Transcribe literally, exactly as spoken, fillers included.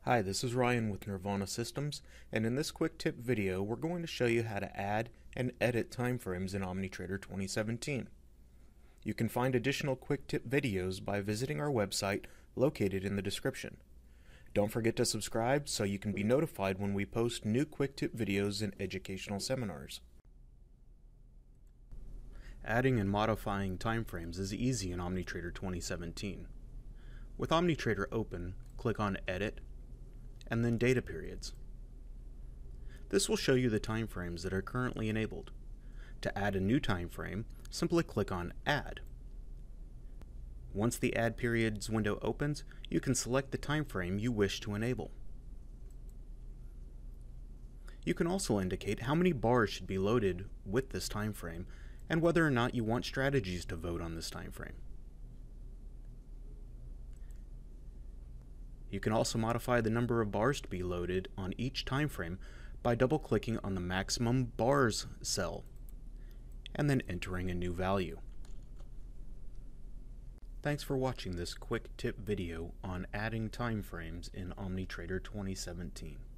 Hi, this is Ryan with Nirvana Systems, and in this quick tip video we're going to show you how to add and edit timeframes in OmniTrader twenty seventeen. You can find additional quick tip videos by visiting our website located in the description. Don't forget to subscribe so you can be notified when we post new quick tip videos and educational seminars. Adding and modifying timeframes is easy in OmniTrader twenty seventeen. With OmniTrader open, click on Edit, and then Data Periods. This will show you the timeframes that are currently enabled. To add a new timeframe, simply click on Add. Once the Add Periods window opens, you can select the timeframe you wish to enable. You can also indicate how many bars should be loaded with this timeframe and whether or not you want strategies to vote on this timeframe. You can also modify the number of bars to be loaded on each timeframe by double-clicking on the maximum bars cell and then entering a new value. Thanks for watching this quick tip video on adding timeframes in OmniTrader twenty seventeen.